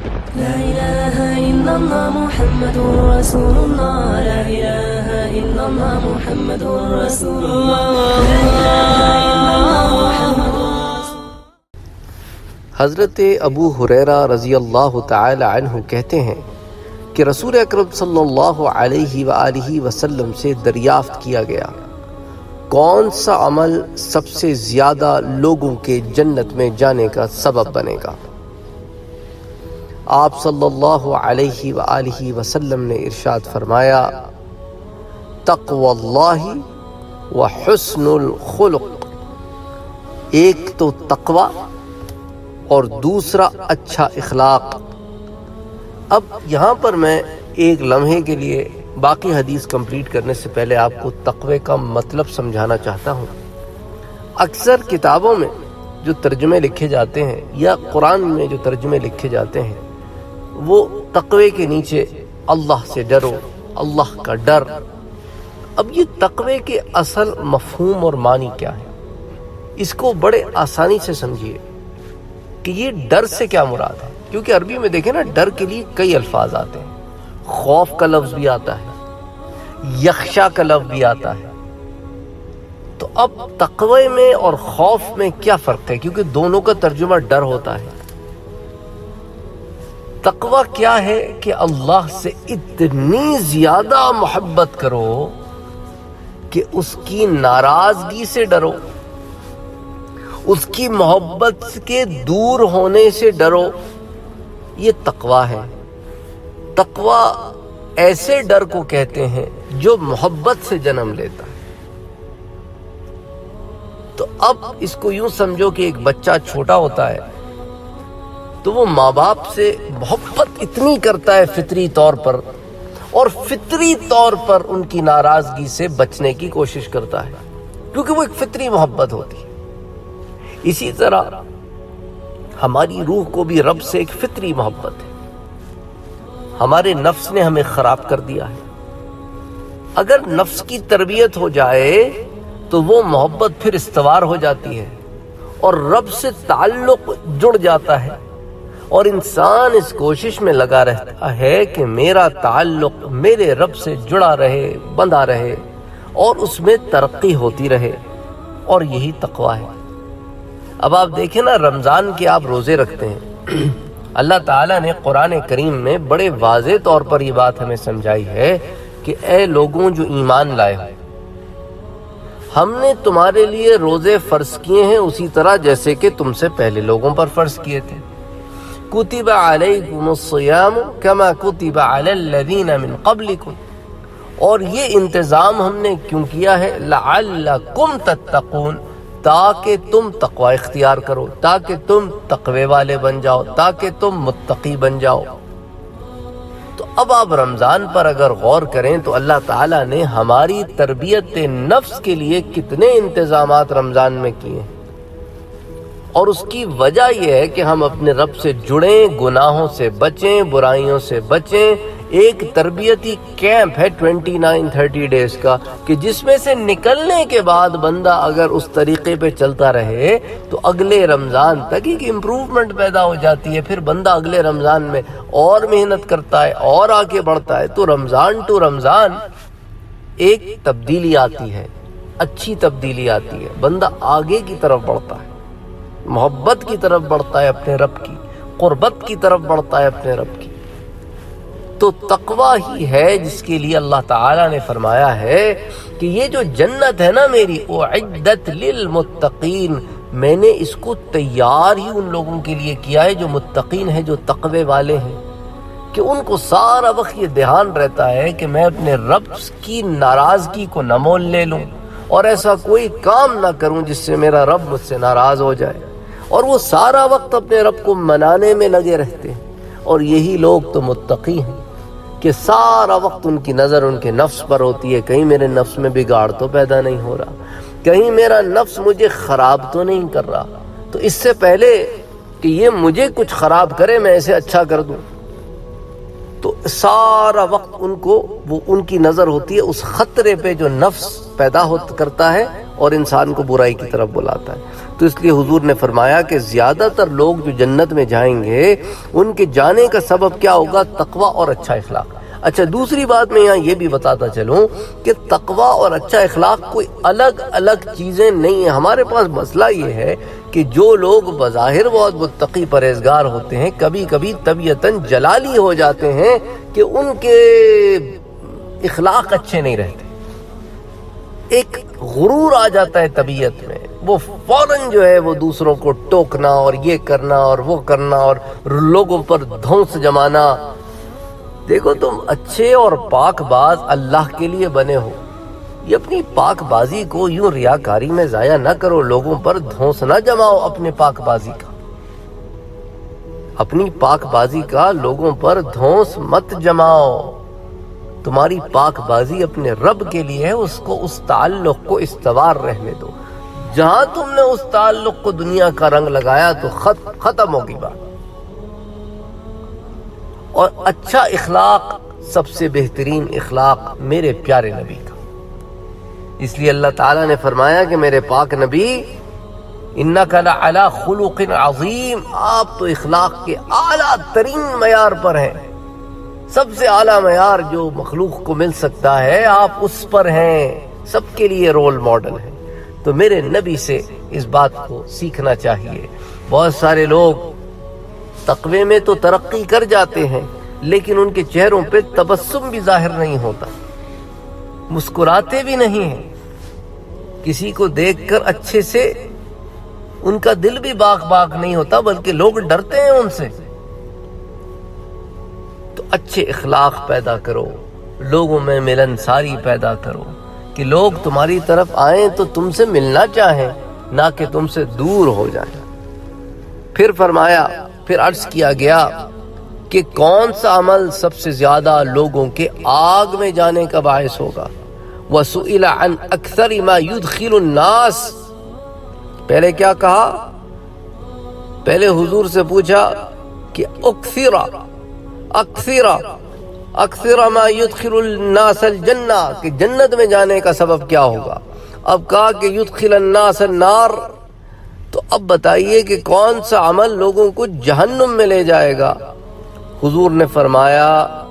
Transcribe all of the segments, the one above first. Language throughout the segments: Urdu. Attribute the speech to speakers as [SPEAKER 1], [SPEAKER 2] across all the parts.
[SPEAKER 1] لا إله إلا الله محمد رسول الله لا إله إلا الله محمد رسول الله لا إله إلا الله محمد
[SPEAKER 2] حضرت ابو ہریرہ رضی اللہ تعالی عنہ کہتے ہیں کہ رسول اکرم صلی اللہ علیہ وآلہ وسلم سے دریافت کیا گیا، کون سا عمل سب سے زیادہ لوگوں کے جنت میں جانے کا سبب بنے گا؟ آپ صلی اللہ علیہ وآلہ وسلم نے ارشاد فرمایا، تقوی اللہ و حسن الخلق، ایک تو تقوی اور دوسرا اچھا اخلاق۔ اب یہاں پر میں ایک لمحے کے لیے باقی حدیث کمپلیٹ کرنے سے پہلے آپ کو تقوی کا مطلب سمجھانا چاہتا ہوں۔ اکثر کتابوں میں جو ترجمے لکھے جاتے ہیں یا قرآن میں جو ترجمے لکھے جاتے ہیں وہ تقوی کے نیچے اللہ سے ڈرو، اللہ کا ڈر۔ اب یہ تقوی کے اصل مفہوم اور معنی کیا ہے، اس کو بڑے آسانی سے سمجھیے کہ یہ ڈر سے کیا مراد ہے، کیونکہ عربی میں دیکھیں نا ڈر کے لیے کئی الفاظ آتے ہیں، خوف کا لفظ بھی آتا ہے، یخشا کا لفظ بھی آتا ہے۔ تو اب تقوی میں اور خوف میں کیا فرق ہے، کیونکہ دونوں کا ترجمہ ڈر ہوتا ہے۔ تقوی کیا ہے کہ اللہ سے اتنی زیادہ محبت کرو کہ اس کی ناراضگی سے ڈرو، اس کی محبت کے دور ہونے سے ڈرو، یہ تقوی ہے۔ تقوی ایسے ڈر کو کہتے ہیں جو محبت سے جنم لیتا ہے۔ تو اب اس کو یوں سمجھو کہ ایک بچہ چھوٹا ہوتا ہے تو وہ ماں باپ سے محبت اتنی کرتا ہے فطری طور پر، اور فطری طور پر ان کی ناراضگی سے بچنے کی کوشش کرتا ہے، کیونکہ وہ ایک فطری محبت ہوتی ہے۔ اسی طرح ہماری روح کو بھی رب سے ایک فطری محبت ہے۔ ہمارے نفس نے ہمیں خراب کر دیا ہے، اگر نفس کی تربیت ہو جائے تو وہ محبت پھر استوار ہو جاتی ہے اور رب سے تعلق جڑ جاتا ہے، اور انسان اس کوشش میں لگا رہتا ہے کہ میرا تعلق میرے رب سے جڑا رہے، بندھا رہے، اور اس میں ترقی ہوتی رہے، اور یہی تقوی ہے۔ اب آپ دیکھیں نا، رمضان کے آپ روزے رکھتے ہیں، اللہ تعالیٰ نے قرآن کریم میں بڑے واضح طور پر یہ بات ہمیں سمجھائی ہے کہ اے لوگوں جو ایمان لائے ہو، ہم نے تمہارے لیے روزے فرض کیے ہیں اسی طرح جیسے کہ تم سے پہلے لوگوں پر فرض کیے تھے۔ کتب علیکم الصیام کما کتب علی الذین من قبلکم، اور یہ انتظام ہم نے کیوں کیا ہے؟ لعلکم تتقون، تاکہ تم تقوی اختیار کرو، تاکہ تم تقوی والے بن جاؤ، تاکہ تم متقی بن جاؤ۔ تو اب آپ رمضان پر اگر غور کریں تو اللہ تعالیٰ نے ہماری تربیت نفس کے لیے کتنے انتظامات رمضان میں کیے ہیں، اور اس کی وجہ یہ ہے کہ ہم اپنے رب سے جڑیں، گناہوں سے بچیں، برائیوں سے بچیں۔ ایک تربیتی کیمپ ہے 29-30 ڈیز کا، کہ جس میں سے نکلنے کے بعد بندہ اگر اس طریقے پہ چلتا رہے تو اگلے رمضان تک ایک امپروومنٹ پیدا ہو جاتی ہے، پھر بندہ اگلے رمضان میں اور محنت کرتا ہے اور آگے بڑھتا ہے۔ تو رمضان ٹو رمضان ایک تبدیلی آتی ہے، اچھی تبدیلی آتی ہے، بندہ آگے کی طرف بڑھتا ہے، محبت کی طرف بڑھتا ہے، اپنے رب کی قربت کی طرف بڑھتا ہے، اپنے رب کی۔ تو تقوی ہی ہے جس کے لیے اللہ تعالیٰ نے فرمایا ہے کہ یہ جو جنت ہے نا میری، اعدت للمتقین، میں نے اس کو تیار ہی ان لوگوں کے لیے کیا ہے جو متقین ہیں، جو تقوی والے ہیں، کہ ان کو سارا وقت یہ دھیان رہتا ہے کہ میں اپنے رب کی ناراضگی کو نہ مول لے لوں، اور ایسا کوئی کام نہ کروں جس سے میرا رب مجھ سے ناراض ہو جائے، اور وہ سارا وقت اپنے رب کو منانے میں لگے رہتے ہیں۔ اور یہی لوگ تو متقی ہیں کہ سارا وقت ان کی نظر ان کے نفس پر ہوتی ہے، کہیں میرے نفس میں بگاڑ تو پیدا نہیں ہو رہا، کہیں میرا نفس مجھے خراب تو نہیں کر رہا، تو اس سے پہلے کہ یہ مجھے کچھ خراب کرے میں اسے اچھا کر دوں۔ تو سارا وقت ان کو وہ ان کی نظر ہوتی ہے اس خطرے پہ جو نفس پیدا کرتا ہے، اور انسان کو برائی کی طرف بلاتا ہے۔ تو اس لیے حضور نے فرمایا کہ زیادہ تر لوگ جو جنت میں جائیں گے ان کے جانے کا سبب کیا ہوگا؟ تقوی اور اچھا اخلاق۔ اچھا، دوسری بات میں یہاں یہ بھی بتاتا چلوں کہ تقوی اور اچھا اخلاق کوئی الگ الگ چیزیں نہیں ہیں۔ ہمارے پاس مسئلہ یہ ہے کہ جو لوگ بظاہر بہت متقی پرہیزگار ہوتے ہیں کبھی کبھی طبیعتاً جلالی ہو جاتے ہیں کہ ان کے اخلاق اچھے نہیں رہتے، ایک غرور آ جاتا ہے طبیعت میں، وہ فوراً جو ہے وہ دوسروں کو ٹوکنا اور یہ کرنا اور وہ کرنا اور لوگوں پر دھونس جمانا۔ دیکھو، تم اچھے اور پاک باز اللہ کے لیے بنے ہو، یہ اپنی پاک بازی کو یوں ریاکاری میں ضائع نہ کرو، لوگوں پر دھونس نہ جماؤ اپنے پاک بازی کا، اپنی پاک بازی کا لوگوں پر دھونس مت جماؤ۔ تمہاری پاک بازی اپنے رب کے لیے ہے، اس تعلق کو استوار رہنے دو۔ جہاں تم نے اس تعلق کو دنیا کا رنگ لگایا تو ختم ہوگی بات۔ اور اچھا اخلاق سب سے بہترین اخلاق میرے پیارے نبی کا، اس لیے اللہ تعالیٰ نے فرمایا کہ میرے پاک نبی اِنَّكَ لَعَلَىٰ خُلُقٍ عَظِيمٍ، آپ تو اخلاق کے اعلیٰ ترین معیار پر ہیں، سب سے اعلیٰ معیار جو مخلوق کو مل سکتا ہے آپ اس پر ہیں، سب کے لیے رول ماڈل ہیں۔ تو میرے نبی سے اس بات کو سیکھنا چاہیے۔ بہت سارے لوگ تقوی میں تو ترقی کر جاتے ہیں لیکن ان کے چہروں پہ تبسم بھی ظاہر نہیں ہوتا، مسکراتے بھی نہیں ہیں، کسی کو دیکھ کر اچھے سے ان کا دل بھی باغ نہیں ہوتا بلکہ لوگ ڈرتے ہیں ان سے۔ تو اچھے اخلاق پیدا کرو، لوگوں میں ملنساری پیدا کرو کہ لوگ تمہاری طرف آئیں تو تم سے ملنا چاہیں، نہ کہ تم سے دور ہو جائیں۔ پھر فرمایا، پھر عرض کیا گیا کہ کون سا عمل سب سے زیادہ لوگوں کے آگ میں جانے کا باعث ہوگا؟ وَسُئِلَ عَنْ أَكْثَرِ مَا يُدْخِلُ النَّاسِ، پہلے کیا کہا؟ پہلے حضور سے پوچھا کہ اکثر ما يدخل الناس الجنہ، کہ جنت میں جانے کا سبب کیا ہوگا؟ اب کہا کہ يدخل الناس النار، تو اب بتائیے کہ کون سا عمل لوگوں کو جہنم میں لے جائے گا؟ حضور نے فرمایا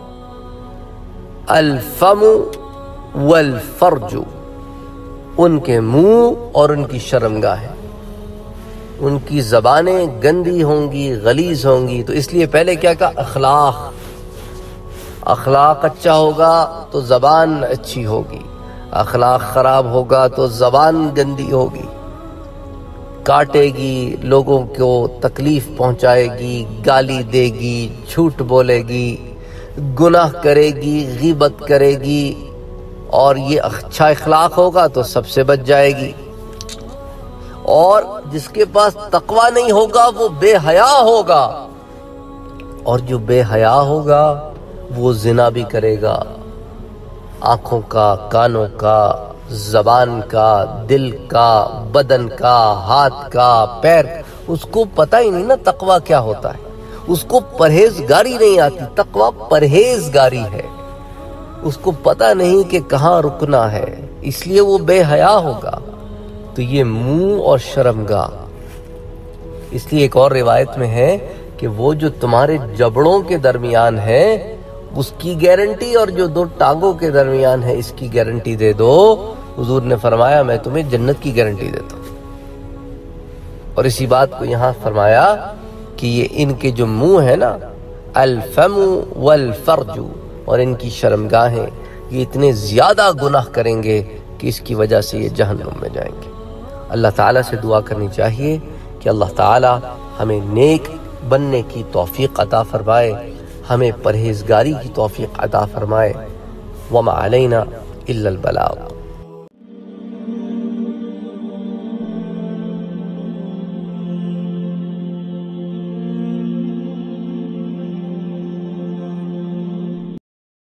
[SPEAKER 2] الفم والفرج، ان کے منہ اور ان کی شرمگاہیں، ان کی زبانیں گندی ہوں گی، غلیظ ہوں گی۔ تو اس لیے پہلے کیا کہا؟ اخلاق اچھا ہوگا تو زبان اچھی ہوگی، اخلاق خراب ہوگا تو زبان گندی ہوگی، کاٹے گی، لوگوں کو تکلیف پہنچائے گی، گالی دے گی، جھوٹ بولے گی، گناہ کرے گی، غیبت کرے گی، اور یہ اچھا اخلاق ہوگا تو سب سے بچ جائے گی۔ اور جس کے پاس تقوی نہیں ہوگا وہ بے حیا ہوگا، اور جو بے حیا ہوگا وہ زنا بھی کرے گا، آنکھوں کا، کانوں کا، زبان کا، دل کا، بدن کا، ہاتھ کا، پیر، اس کو پتہ ہی نہیں نا تقوی کیا ہوتا ہے، اس کو پرہیزگاری نہیں آتی۔ تقوی پرہیزگاری ہے، اس کو پتہ نہیں کہ کہاں رکنا ہے، اس لیے وہ بے حیا ہوگا۔ تو یہ منہ اور شرمگاہ، اس لیے ایک اور روایت میں ہے کہ وہ جو تمہارے جبڑوں کے درمیان ہے اس کی گارنٹی اور جو دو ٹانگوں کے درمیان ہے اس کی گارنٹی دے دو۔ حضور نے فرمایا میں تمہیں جنت کی گارنٹی دیتا ہوں۔ اور اسی بات کو یہاں فرمایا کہ یہ ان کے جو منہ ہے نا، الفم والفرج، اور ان کی شرمگاہیں، یہ اتنے زیادہ گناہ کریں گے کہ اس کی وجہ سے یہ جہنم میں جائیں گے۔ اللہ تعالیٰ سے دعا کرنی چاہیے کہ اللہ تعالیٰ ہمیں نیک بننے کی توفیق عطا فرمائے، ہمیں پرہیزگاری کی توفیق عطا فرمائے۔ وما علینا الا البلاغ۔